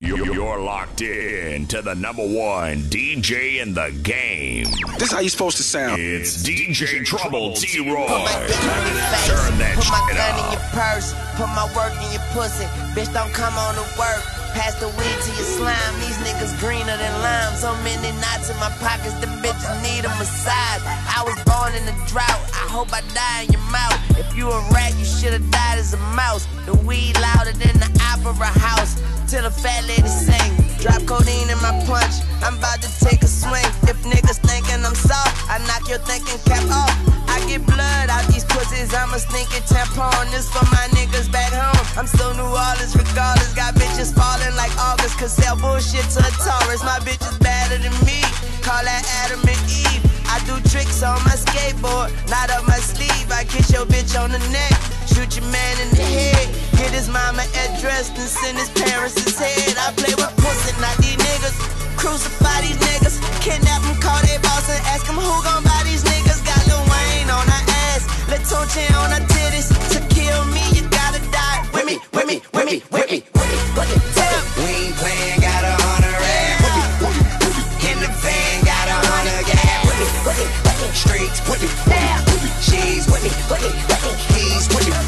You're locked in to the #1 DJ in the game. This is how you supposed to sound. It's DJ Trouble T-Roy. Put my dick in your face. Turn that Put my shit gun in up. your purse. Put my work in your pussy. Bitch, don't come on to work. Pass the weed to your slime. These niggas greener than lime. So many knots in my pockets, the bitches need a massage. I was born in a drought. I hope I die in your mouth. If you a rat, you should've died as a mouse. The weed louder than the opera house. Till the fat lady sing. Drop codeine in my punch. I'm about to take a swing. If niggas thinking I'm soft, I knock your thinking cap off. I get blood out these pussies. I'm a stinking tampon. This for my niggas back home. I'm so New Orleans regardless. Got bitches falling like August. Cause sell bullshit to a Taurus. My bitch is better than me. Call that Adam and Eve. I do tricks on my skateboard, not up my sleeve. I kiss your bitch on the neck, shoot your man in the head. Get his mama address and send his parents his head. I play with pussy, not these niggas. Crucify these niggas. Kidnap them, call they boss and ask them who gon' buy these niggas. Got Lil Wayne on her ass, Lil Tunchi on her titties. To kill me, you gotta die with me, with me, with me, with me, with me, with me. We ain't playing, got 100 rap. In the van, got 100 gas. Streets with me, she's with me, he's with me,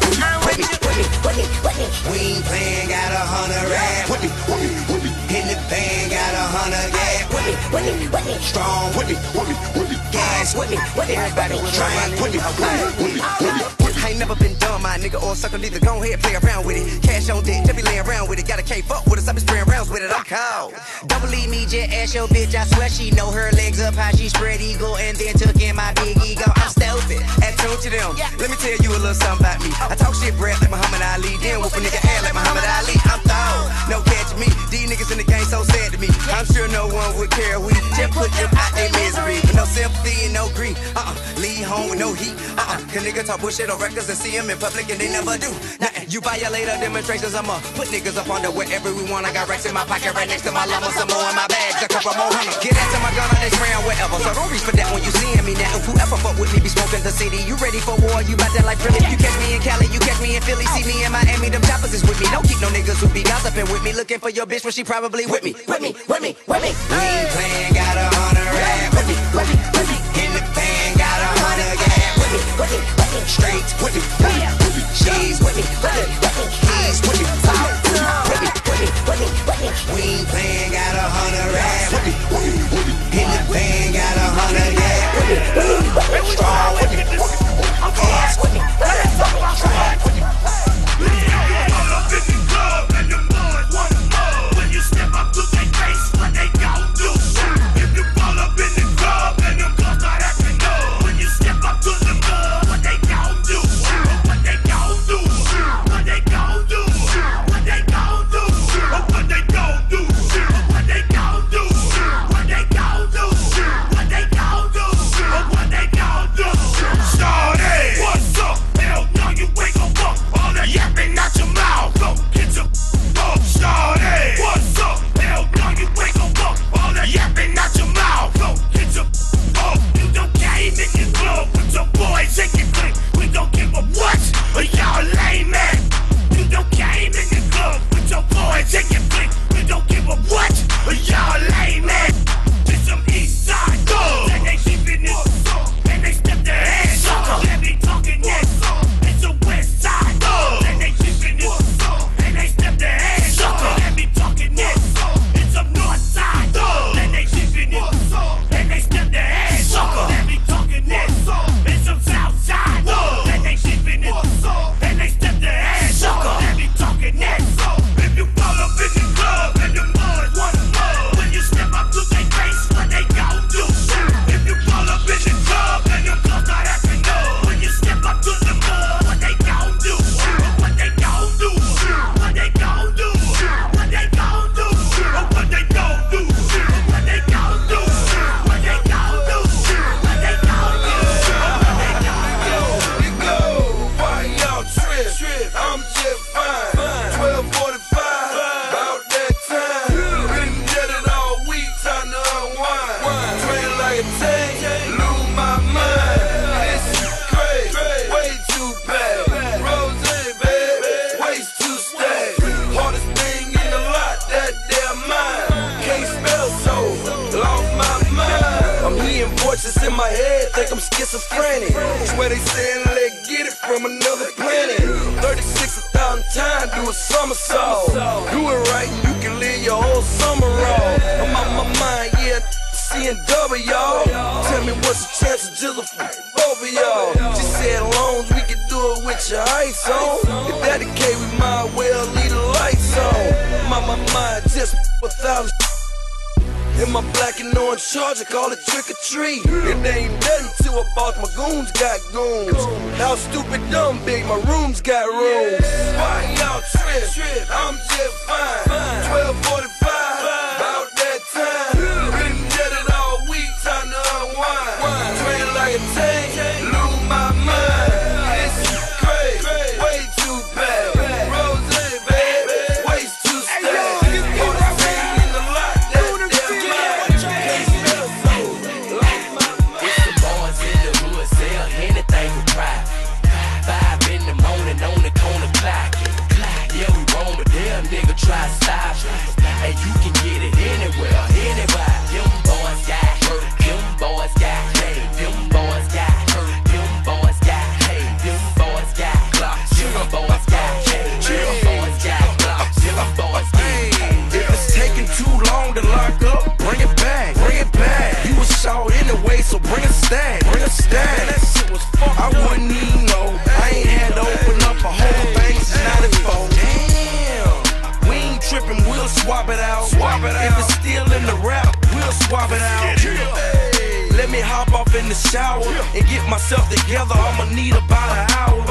we ain't playing, got 100 rap. In the van, got 100 gas. Strong with me, gas with me, everybody train with me. I ain't never been dumb, my nigga, or sucker neither. Go ahead, play around with it. Cash on deck, just be laying around with it. Got a K fuck with us, I be spraying rounds with it. I'm cold. Don't believe me, just ask your bitch. I swear she know her legs up how she spread eagle and then took in my big ego. I'm stupid, attune to them. Let me tell you a little something about me. I talk shit bread like Muhammad Ali, then whoop a nigga ass like Muhammad Ali. I'm thawed, no catching me. These niggas in the game so sad to me. I'm sure no one would care. We just put them out their misery. With no sympathy and no grief. Leave home with no heat. Cause niggas talk bullshit on records and see them in public and they never do. Nothing. You violate our demonstrations, I'ma put niggas up under wherever we want. I got racks in my pocket right next to my llama. Some more in my bags, a couple more hundred. Get after my gun on this round, whatever. So don't reach for that when you seeing me now. If whoever fuck with me be smoking the city. You ready for war, you bout that like Philly. You catch me in Cali, you catch me in Philly. See me in Miami, them choppers is with me. Don't keep no niggas who be gossiping with me. Looking for your bitch when she probably with me. With me, with me, with me. We ain't playing, got 100 rap. In the van, got 100 gas. Straight with me, she's with me, he's with me, we ain't playing, got 100 rap. In the van, got 100 gas. Strong with me, gas with me, strong with me. All up in the club and the boys want more. When you step up to their face, what they gon' do? If you fall up in the club and the girls start acting up. When you step up to the club, what they gon' do? What they gon' do? What they gon' do? What they gon' do? What they gon' do? What they gon' do? What they gon' do? What they gon' do? What they gon' do? Started. What's up? Hell no, you ain't gon' fuck. All that yapping out your mouth. Go get your up started. What's up? Hell no, you ain't gon' fuck. All that yapping out your mouth. Go get your up. You don't game in your club with your boys in your clique. We don't give a what? Y'all lame man. You don't game in your club with your boys in your clique. We don't give a what? Y'all lame man. It's some east side thugs. And they keeping it and they step their hands up. Let me talking this. It's a west side thugs. And they keeping it and they step their hands up. Let me talking this. It's a north side thugs. And they keeping it and they step their hands up. Let me talking this. It's some south side thugs. And they keeping it and they step their hands up. Let me talking this. If you fall up in the club and the boys want more. When you step up to their face, what they gon' do? If you fall up in the club and the girls start acting up. When you step up to the mud, what they gon' do? What they gon' do? What they gon' do? What they gon' do? What they gon' do? What they gon' do? What they gon' do? What they gon' do? You go, why y'all trip? I'm just fine. 12:45, about that time. Been jetted all week, time to unwind. Train like a tank, lose my mind. This is crazy, way too bad. Rose, baby, waist too stacked. Hardest thing in the lot, that schizophrenic. Swear they saying let's get it from another planet. 36,000 times, do a somersault. Do it right and you can live your whole summer off. I'm on my mind, yeah, seeing double, y'all. Tell me what's the chance of jizzle for both of y'all. She said loans, we can do it with your ice on. If that the case, we might well leave the lights on. My mind, just 1,000. In my black and orange charge, I call it trick or treat. It ain't nothing till I bought my goons got goons. How stupid dumb big, my rooms got rooms. Why y'all trip? I'm just fine. 12:45, about that time. Been jetted all week, time to unwind. Train like a tank, lose my mind. This is crazy, way too bad. Rose, baby, waist too stacked. All the thing in the lot, that damn mind. It's the boys in the hood, sell anything for pride. 5 in the morning on the corner clocking. Yeah, we roam, but damn nigga try to stop. And you can get it anywhere, anywhere. Them boys got hurt, them boys got paid, them boys got hurt, them boys got paid, them boys got clocked, them boys got paid, them boys got clocked, them boys got paid. If it's taking too long to lock up, bring it back, bring it back. You was short anyway, so bring a stack, bring a stack. That shit was fucked up. I wouldn't even know. I ain't had to open up a whole thing since 94. Damn, we ain't tripping, we'll swap it out. If it's still in the rap, we'll swap it out. Let me hop off in the shower and get myself together. I'ma need about an hour.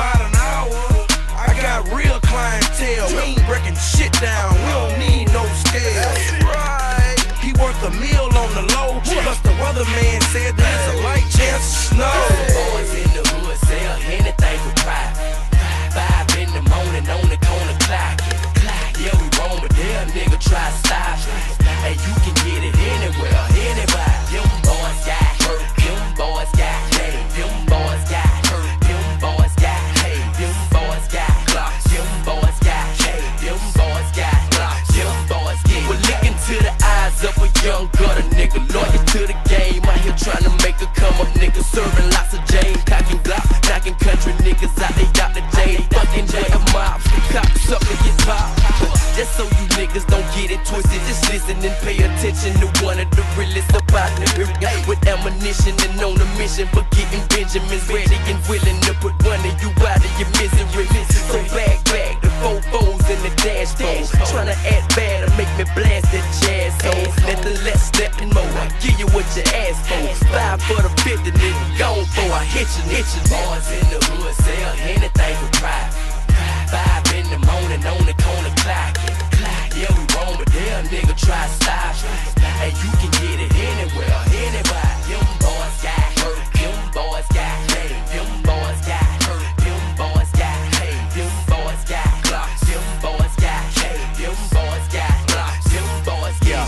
I got real clientele. We ain't breaking shit down. We don't need no scale. Right. He worth a meal on the low. Plus the weatherman said there's a light chance of snow. Boys in the hood sell anything for pride. 5 in the morning on the corner clocking. Yeah, we roam, but damn nigga try to stop. And you can get it anywhere, anywhere. Them boys got hurt, them boys got paid, them boys got hurt, them boys got paid, them boys got clocked, them boys got paid, them boys got clocked, them boys get. Well, look into the eyes of a young gutter nigga, loyal to the game. Out here trying to make a come up nigga, serving lots of Jane, cocking Glock, knocking country niggas out. They got the Jane, fucking with a mob, cocksucker get popped. Just so you niggas don't get it twisted, just listen and pay attention to one of the realest about niggas with ammunition and on a mission for getting Benjamins ready and willing to put one of you out of your misery. So back, the 4-4s in the dashboard, tryna act bad or make me blast that jazz song. Nothing less, nothing more. I give you what you ask for. 5 for the 50, nigga, gone for. I hit you. Boys in the hood sell anything for pride. 5 in the morning on the corner clocking. Yeah, we roam, but damn nigga try to stop. And you can get it anywhere, anywhere. Them boys got hurt, them boys got paid, them boys got hurt, them boys got paid, them boys got clocked, them boys got paid, them boys got clocked, them boys got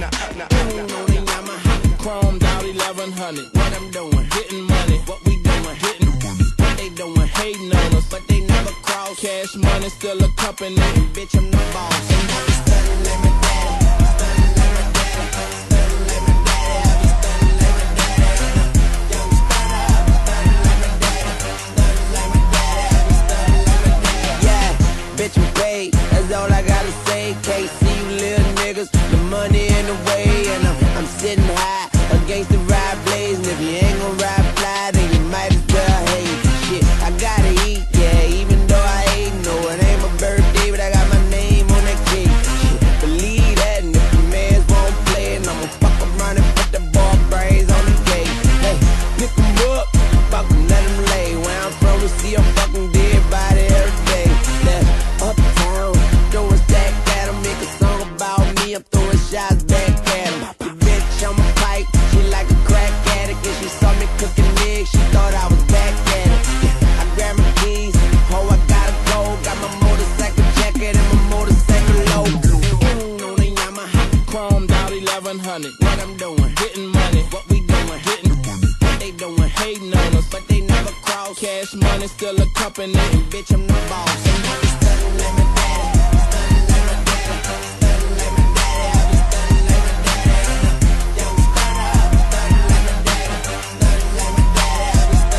Chrome down 1100. What I'm doing, hitting money. What we doing, hitting money. What they doing, hating on us, but they never cross. Cash money still a company. Bitch, I'm the boss. And I be studying like my daddy. Studying like my daddy. Studying like my daddy. I be studying like my daddy. Young stutter, studying like my daddy. Studying like my daddy. I be studying like my daddy. Yeah, bitch, I'm paid. That's all I gotta say. Can't see you little niggas. The money in the way, and I'm sitting high against the ride blaze. And if you ain't gon' ride fly, then you might as well hate. Shit, I gotta eat, yeah, even though I ain't. No, it ain't my birthday, but I got my name on that cake. Shit, believe that, and if the mans won't play, and I'ma fuck around and put the ball brains on the cake. Hey, pick 'em up, fuck 'em, let 'em lay. Where I'm from, we see a fucking dead body every day. That uptown, throwing stack at 'em, make a song about me, I'm throwing shots back at 'em. Your bitch on my pipe, she like a crack addict, and she saw me cooking eggs, she thought I was back at it. I grabbed my keys, oh I gotta go, got my motorcycle jacket and my motorcycle logo. On the Yamaha, Chrome down 1100. What I'm doing, hitting money. What we doing, hitting money. What they doing, hating on us, but they never cross. Cash money still a company. and bitch I'm the boss. And I be studying like my daddy, studying like my daddy, studying like my daddy. I be studying like my daddy. Young stutter, studying like my daddy, studying like my daddy. I be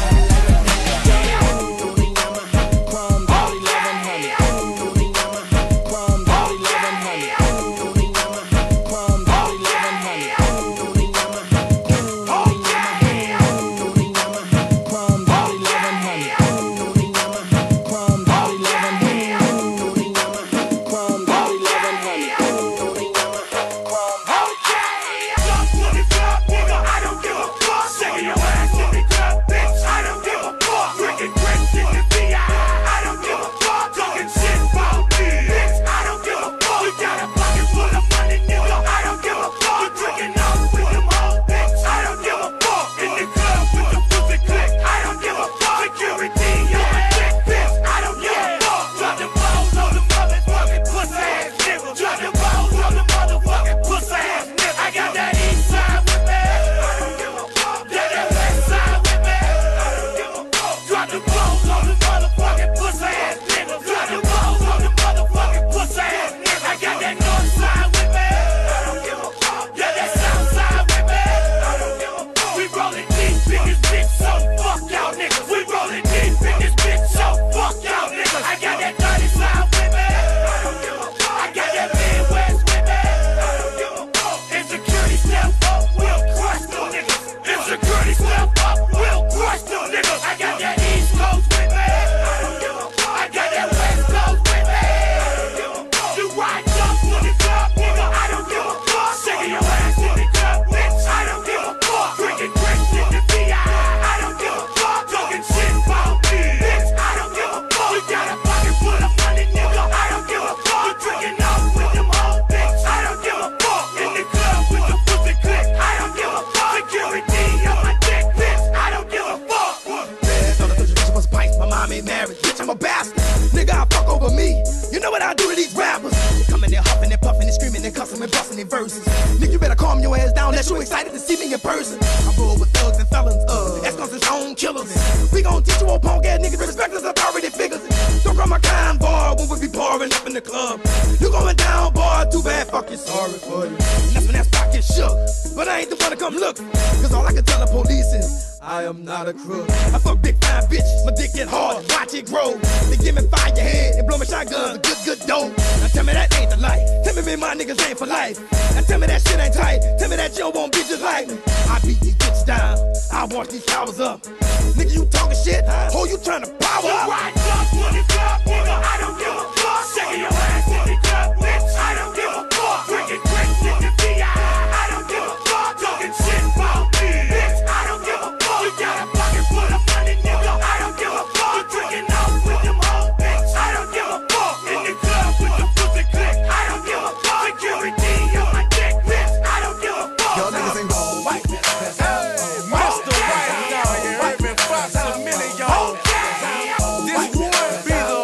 but me, you know what I do to these rappers? They come in there huffing and puffing and screaming and cussing and busting their verses. Nigga, you better calm your ass down, unless you excited to see me in person. I roll with thugs and felons, ex-convicts own killers. We gon' teach you old punk ass niggas respect us authority figures. Don't call my kind boy when we be pouring up in the club. You going down, boy, too bad, fuck you, sorry for you. And that's when that stock gets shook, but I ain't the one to come look. Cause all I can tell the police is, I am not a crook. I fuck big fine bitch, my dick get hard, watch it grow. They give me fire your head and blow my shotguns, good dope. Now tell me that ain't the life. Tell me my niggas ain't for life. Now tell me that shit ain't tight. Tell me that you won't be just like me. I beat these bitches down, I wash these showers up. Nigga, you talking shit? Who you trying to power up? Right up for the club, nigga, I don't give a fuck. Shaking your ass for the club, bitch, I don't give a fuck. Drinking drinks with the VI, I don't give a fuck. Talking shit about me, bitch, I don't give a fuck. You got a pocket full of money, nigga, I don't give a fuck. You drinking out with them hoes, bitch, I don't give a fuck. In the club with the pussy click, I don't give a fuck. Security on my dick, bitch, I don't give a fuck. Y'all niggas ain't gon' white me. Mr. White, now you heard me, Fox a million, y'all. This would be the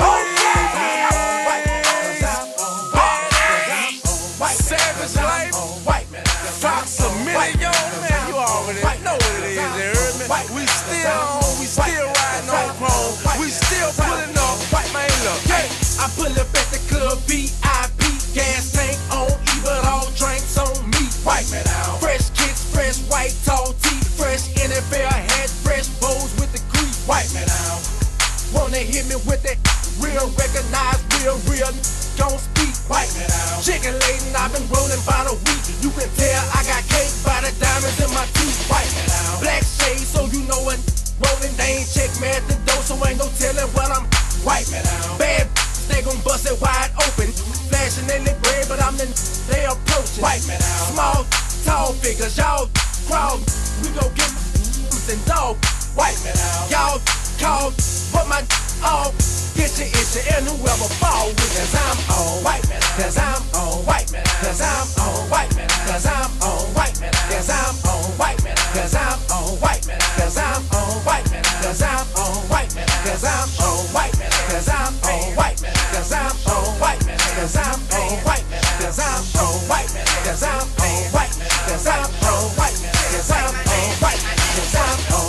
Savage Life, Fox a million, man, you already know what it is, you heard me? We still riding on chrome, we still pulling up, man, look. I pull up at the club, VIP, gas tank on E, but all drinks on me. Wipe me down. Fresh kicks, fresh white tall tee, fresh NFL hat, fresh bows with the grease. Wipe me down. Wanna hit me with that real, recognize real, gon' speak. Wipe me down. Chicken laden, I've been rolling by the week. You can tell I got cake by the diamonds in my teeth. Wipe me down. Black shades, so you know what rolling. They ain't check me at the door, so ain't no telling what I'm. Wipe me down. Bad they gon' bust it wide open. Flashing in the bread, but I'm the they approaching. Wipe me down. Small, tall figures, y'all crawl. We gon' get and dog. Wipe me down. Y'all call, put my off. Get your issue and whoever fall with. Cause I'm on. Wipe me down. Cause I'm on. Wipe me down. Cause I'm on. Wipe me down. Cause I'm on. Wipe me down. Cause I'm on. Wipe me down. Cause I'm on. Wipe me down. Cause I'm on. Wipe me down. Cause I'm on. Wipe me down. Cause I'm on. Wipe me down. Cause I'm on. Wipe me down. Cause I'm on. Wipe me down. Cause I'm on. Wipe me down. Cause I'm on. Wipe me down. Cause I'm on. Wipe me down. Cause I'm on. Wipe me down. Cause I'm on. Wipe me down. Cause I'm on.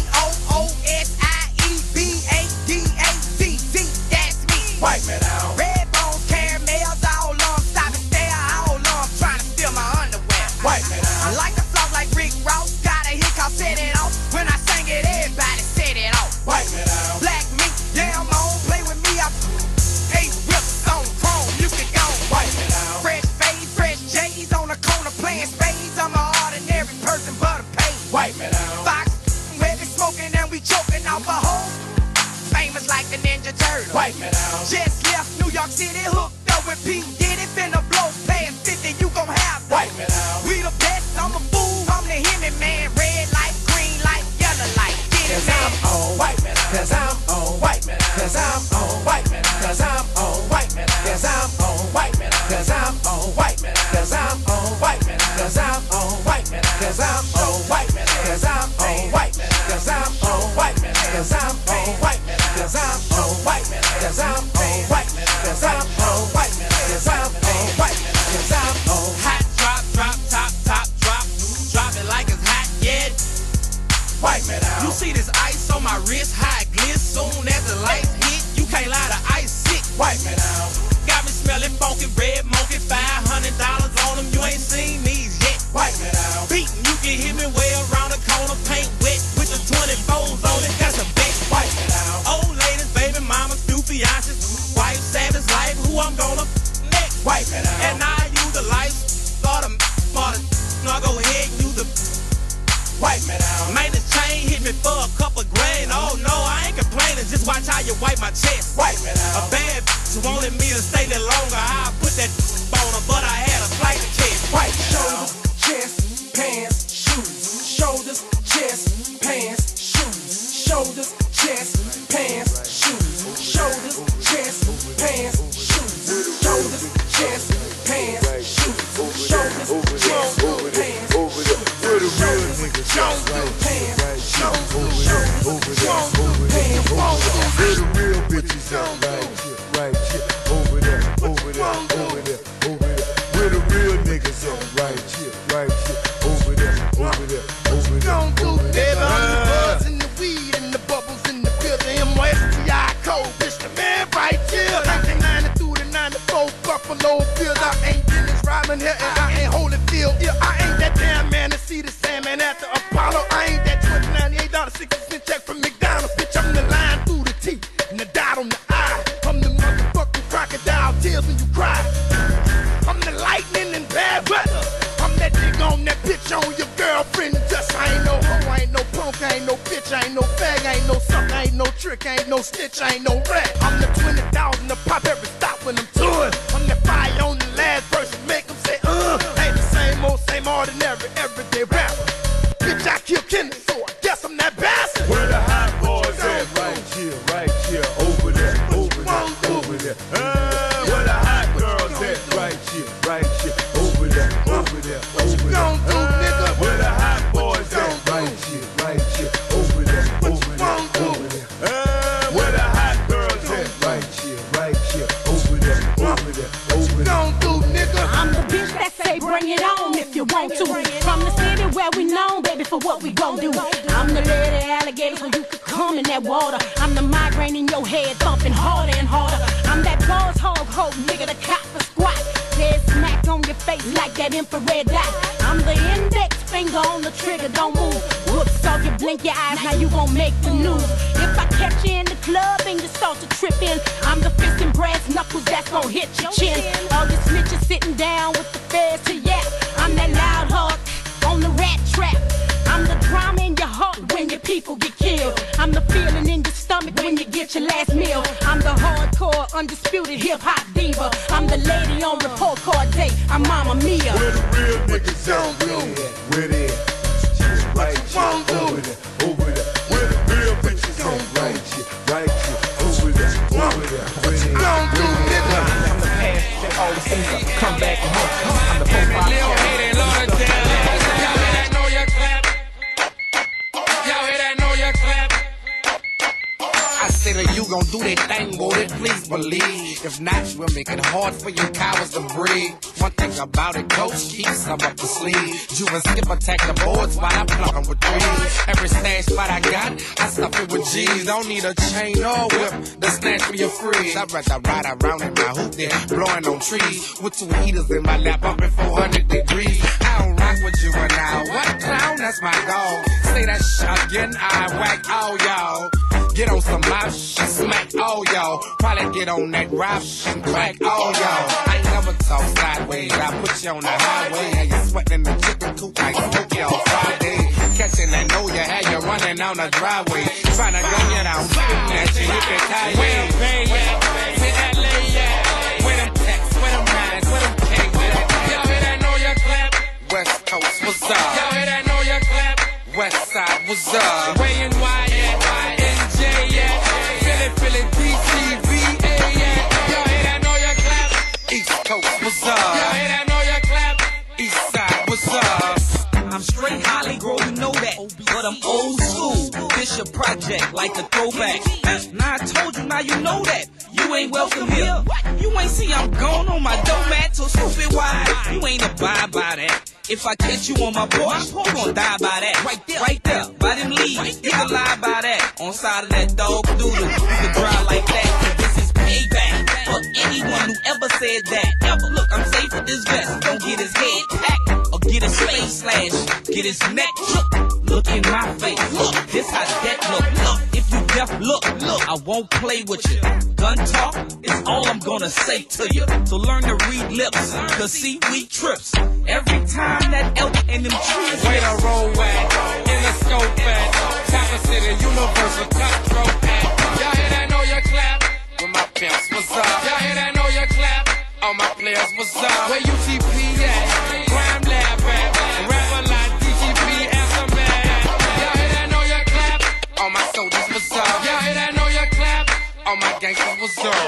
BOOSIEBADAZZ. That's me. Wipe me down. Red bones, caramels, all on. Stop and stare, all on. Trying to steal my underwear. Wipe me down. I like the flow like Rick Ross. Got a hiccup, set it off. When I sang it, everybody set it off. Wipe me down. Black meat, yeah, I'm on. Play with me, I hate rips on chrome. You can go. Wipe me down. Fresh fade, fresh J's on the corner playing spades. I'm an ordinary person, but a pain. Wipe me down. Fox, heavy smoking and we choking off a hole. Famous like the Ninja Turtle. Wipe me down. Just left New York City, hooked up with P. Diddy, finna blow past 50, you gon' have them. Wipe me down. We the best, I'm a fool, I'm the Hemi man. Red light, green light, yellow light. Get it, man. Cause I'm on. Wipe me down. Cause I'm on. Wipe me down. Cause I'm on. Wipe me down. Cause I'm on. Wipe me down. Cause I'm on. Wipe me down. Cause I'm on. Wipe me down. Cause I'm on. Wipe me down. Cause I'm on. Wipe me down. Cause I'm on. Wipe me down. Cause I'm on. Wipe me down. Cause I'm on. Wipe me down. Cause I'm on. Wipe me down. Cause I'm on. Wipe me down. Cause I'm on. Wipe me down. Cause I'm on. Wipe me down. Cause I'm on. Wipe me down. Cause I'm on. Hot drop, top, drop. Drop it like it's hot, yeah. Wipe me down. You see this ice on my wrist, high glitz. Soon as the lights hit, you can't lie to ice sick. Wipe me down. Got me smelling funky, red monkey. $500 on them, you ain't seen these yet. Wipe me down. Beatin', you can hit me way around the corner, paint wet with the 24s on it. That's a bet. Wipe me down. Old ladies, baby mamas, few fiancés, wife, Savage Life, who I'm gonna next. Wipe me down. And I use the life, start a now go ahead, use the. Wipe me down. Man, this chain hit me for a couple grand. Oh no, I ain't complaining. Just watch how you wipe my chest. Wipe me down. A bad bitch wanted me to stay there longer. I put that on her, but I had a flight to catch. Wipe shoulders, chest, pants, shoes. Shoulders, chest, pants, shoes. Shoulders, chest, pants, shoes. Shoulders, chest, pants, shoes. Shoulders, chest, pants, shoes. Shoulders, chest, pants, shoes. Where the real niggas at? Where the real bitches at? Buffalo Bills. I ain't Dennis Rodman here, and I ain't Holyfield. Yeah, I ain't that damn man to see the Sandman at the Apollo. I ain't that $98.60 check from McDonald's. Bitch, I'm the line through the teeth and the dot on the eye. I'm the motherfucking crocodile tears when you cry. I'm the lightning in bad weather. I'm that nigga on that bitch on your girlfriend. Just I ain't no hoe, I ain't no punk, I ain't no bitch, I ain't no fag, I ain't no suck, I ain't no trick, I ain't no stitch, I ain't no rat. I'm the 20,000 to pop every stop when I'm touring. I'm that fire on the last verse and make them say, ain't the same ordinary, everyday rapper. Bitch, I kill Kennedy, so I guess I'm that bastard. Where the hot boys at? Right here, over there, over there. Where the hot girls at? Right here, over there, over there. What you gon' do, nigga? Where the hot boys at? Right here, over there, over there. Where the hot girls at? Right here, over there, over there. What you gon' do, nigga? I'm the bitch that say bring it on if you want to. From the city where we known, baby, for what we gon' do. I'm the lady alligator so you could come in that water. I'm the migraine in your head thumping harder and harder. I'm that boss hog ho nigga, the cop for squat. Dead smack on your face like that infrared dot. I'm the index finger on the trigger, don't move. Whoops, so you blink your eyes, now you gon' make the news. If I catch you in the club and you start to trip in, I'm the fist and brass knuckles that's gon' hit your chin. All the snitches sitting down with the feds to yap. I'm that loud hog on the rat trap. I'm the drama in your heart when your people get killed. I'm the feeling in your stomach when you get your last meal. I'm the hardcore, undisputed hip-hop diva. I'm the lady on report card day. I'm Mama Mia. Where the real niggas at? Where they at? Right here, over there, over there. Where the real bitches at? Right here, over there, over there. Where they at? Gon' do, nigga? I'm the past that always seems to come back and haunt. I'm the profile. I say that you gon' do that thing, boy, please believe. If not, we'll make it hard for you cowards to breathe. One thing about it, coach, keep some up the sleeve. You and Skip attack the boards while I plug them with threes. Every stash spot I got, I stuff it with G's. Don't need a chain or whip, the snatch for your freeze. I'd rather ride around in my hoop there, blowing on trees. With 2 heaters in my lap, up at 400 degrees. I don't rock with you and now. What clown? That's my dog. Say that shit again, I whack all y'all. Get on some mouth shit, smack all y'all. Probably get on that rap shit and crack all y'all. I ain't never talk sideways, I put you on the highway. Had you sweating in the chicken coop like Tokyo on Friday. Catching that know you had you running on the driveway. Trying to gun you down, spitting that shit, hit that tie. Where them Bay at? Where that lay at? Where them texts, where them nines, where them cakes at? Y'all hear that know you clap? West Coast, what's up? Y'all hear that know you clap? West Side, what's up? Way and Wyatt, NJ, yeah. Philly, DC, VA, yeah. Y'all hear that know you clap? East Coast, what's up? Y'all hear that know you clap? East Side, what's up? I'm straight Holly Grove, you know that. But I'm old school, Bishop Project, like a throwback. Now I told you, now you know that. You ain't welcome here. You ain't see I'm gone on my doormat, so stupid why? You ain't abide by that. If I catch you on my porch, you gon' die by that. Right there, by them leaves. You can lie by that. On side of that dog doodle, you can drive like that. This is payback for anyone who ever said that. Ever look, I'm safe with this vest. Don't get his head packed or get his face slashed, get his neck shook. Look in my face. Look, this how that look. Look, if you deaf, look. I won't play with you. Gun talk is all I'm gonna say to you. So learn to read lips, cause see, we trips. Every time that elk and them trees. Way to roll at, in the scope at, Tapper City, Universal Cutthroat at. Y'all hear that know you clap? With my pimps, what's up? Y'all hear that know you clap? All my players, what's up? Where UTP at? Crime Lab at? Rapper like DGP and some man. Y'all hear that know you clap? All my soldiers, what's up? Y'all hear that know you clap? All my gangsters, what's up?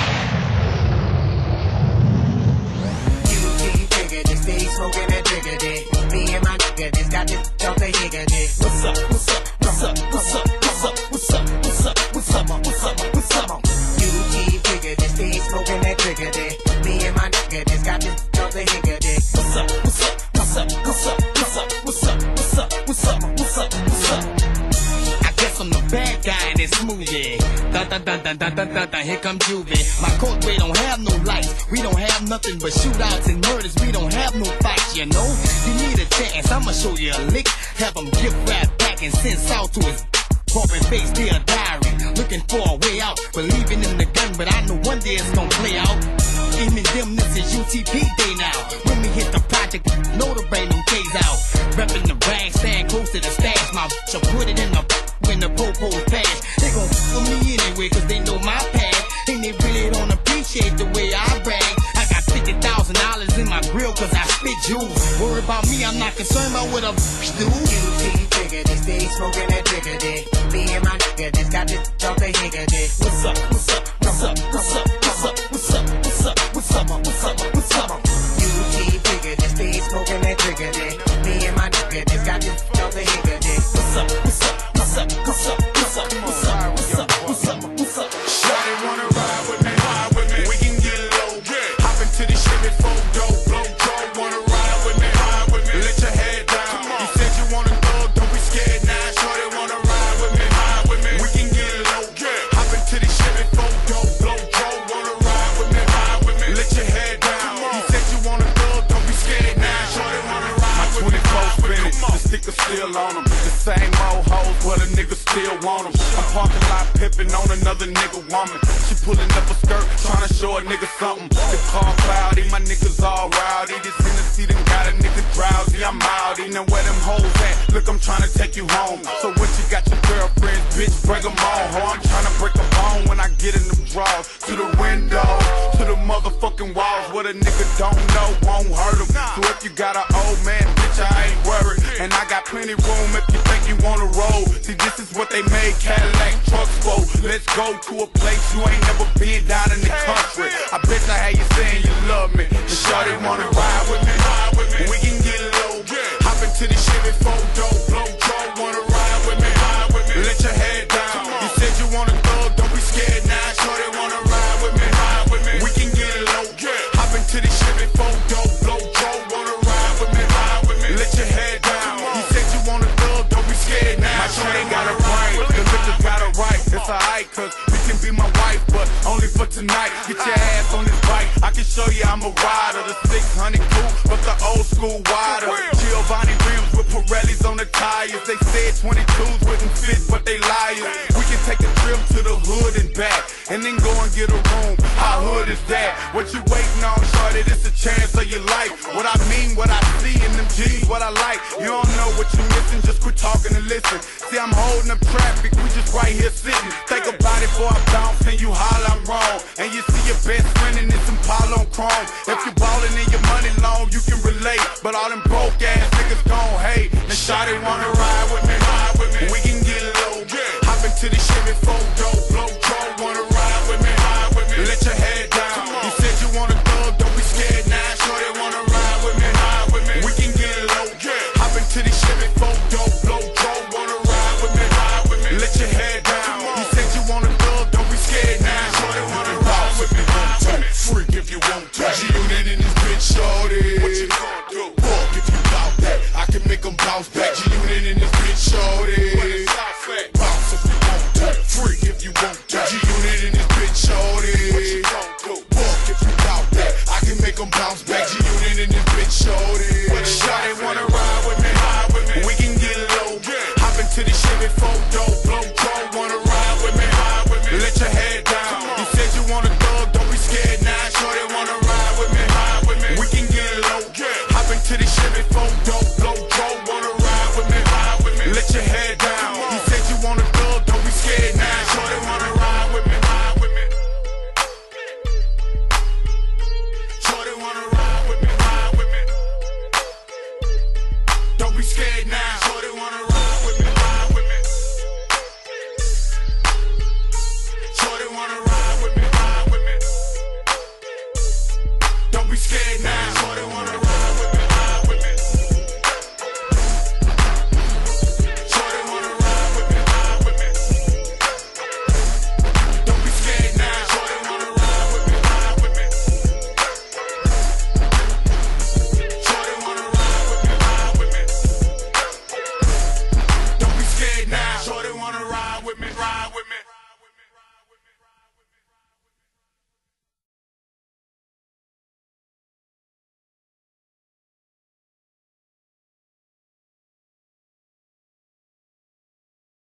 Stay smoking that trigger dick. Me and my nigga just got this off the higger dick. What's up? What's up? What's up? What's up? What's up? What's up? What's up? What's up? What's up? What's up? You keep figure just stay smoking that trigger dick. Me and my nigga just got this off the higger dick. What's up? What's up? What's up? What's up? What's up? What's up? What's up? What's up? What's up? What's up? I guess I'm the bad guy in this movie. The dun dun dun dun dun dun dun. Here come Juvie. My court, we don't have no lights. We don't have nothing but shootouts and murders. We don't have no fights, you know. You need a chance, I'ma show you a lick. Have him gift wrap back and send south to his bumping face, dear diary. Looking for a way out, believing in the gun, but I know one day it's gonna play out. Even them, this is UTP day now. When we hit the project, know the brain them K's out. Reppin' the rag, stand close to the stash. My so put it in the when the po-po's pass. They gon' f me anyway, cause they know my pad. And they really don't appreciate the way I brag. I got $50,000 in my grill cause I spit jewels. Worry about me, I'm not concerned about what a do. UT figure, they stay smoking that trigger dick. Me and my nigga just got this off the higger dick. What's up, what's up, what's up, what's up, what's up, what's up, what's up, what's up, what's up, what's up? UT figure, they stay smoking that trigger dick. Me and my nigga just got this off the higger dick. What's up, what's up, what's up, what's up, what's up, what's up, what's up, what's up, what's up? Shawty wanna ride with me, we can get low. Hop into the Chevy 4-door, blow draw. Wanna ride with me, let your head down. You said you wanna go, don't be scared now. Shawty wanna ride with me, we can get low. Hop into the Chevy 4-door, blow draw. Wanna ride with me, let your head down. You said you wanna go, don't be scared now. Shawty wanna ride with me. My 24 spinning, the sticker still on them. The same old hoes, but a nigga still want them. I'm parking lot pippin' on another nigga woman. She pulling up a skirt, trying to show a nigga something. The car cloudy, my niggas all rowdy. This Hennessy done got a nigga drowsy. I'm outy, now where them hoes at? Look, I'm trying to take you home. So what you got your girlfriends, bitch, break them all. Ho, I'm trying to break a bone when I get in them drawers. To the window, to the motherfucking walls. What a nigga don't know won't hurt him. So if you got an old man, bitch, I ain't worried. And I got plenty room if you think you wanna roll. See, this is what they made Cadillac trucks for. Let's go to a place you ain't never been down in the country. I bet you how you saying you love me. And shawty wanna ride with me. We can get low. Hop into the Chevy 4-door, blow draw. Wanna ride with me. Let your head down. You said you wanna go, don't be scared now. Shawty wanna ride with me. We can get low. Hop into the Chevy 4-door, blow draw. Wanna ride with me. Let your head down. You said you wanna go, don't be scared now. My shawty got a brain, the bitches got it right. It's alright, cause we can be my wife, but only for tonight. Get your ass on this bike, I can show you I'm a rider. The 600 coupe, but the old school wider. Giovanni rims with Pirellis on the tires. They said 22s wouldn't fit, but they liars. We can take a trip to the hood and back, and then go and get a room. How hood is that? What you waiting on, shorty? This a chance of your life. What I mean, what I see in them G's, what I like. You don't know what you missing, just quit talking and listen. See, I'm holding up traffic, we just right here sitting. Think about it before I bounce and you holler I'm wrong. And you see your best friend in this Impala on chrome. If you ballin' in your money long, you can relate. But all them broke ass niggas gon' hate. And shawty wanna ride with me. We can get low. Hop into the Chevy 4-door, blow draw. Wanna ride with me. Let your head down. You said you wanna go, don't be scared now. Shawty wanna ride with me. We can get low. Hop into the Chevy 4-door, blow draw. Wanna ride with me. Let your head down. You said you wanna go, don't be scared now. Shawty wanna ride with me. Freak if you want to. G-Unit in this bitch, shorty. What you gonna do? Fuck if you bout that. I can make them bounce back. G-Unit in this bitch, shorty. Bounce if you want to. Freak if you want to. G-Unit in this bitch, shorty. What you gonna do? Fuck if you bout that. I can make them bounce back. G-Unit in this bitch, shorty. Shawty wanna ride with me. We can get low. Hop into the Chevy 4-door, blow draw. Wanna ride with me. Let your head down. You said you wanna go, don't be scared now. Shorty wanna ride with me. We can get low. Hop into the Chevy 4-door, blow draw. Wanna ride with me. Let your head down. You said you wanna go, don't be scared now. Shorty wanna ride with me. Shorty wanna ride with me. Don't be scared now. Shorty wanna ride with me. Shorty wanna ride with me. Don't be scared now. Shorty wanna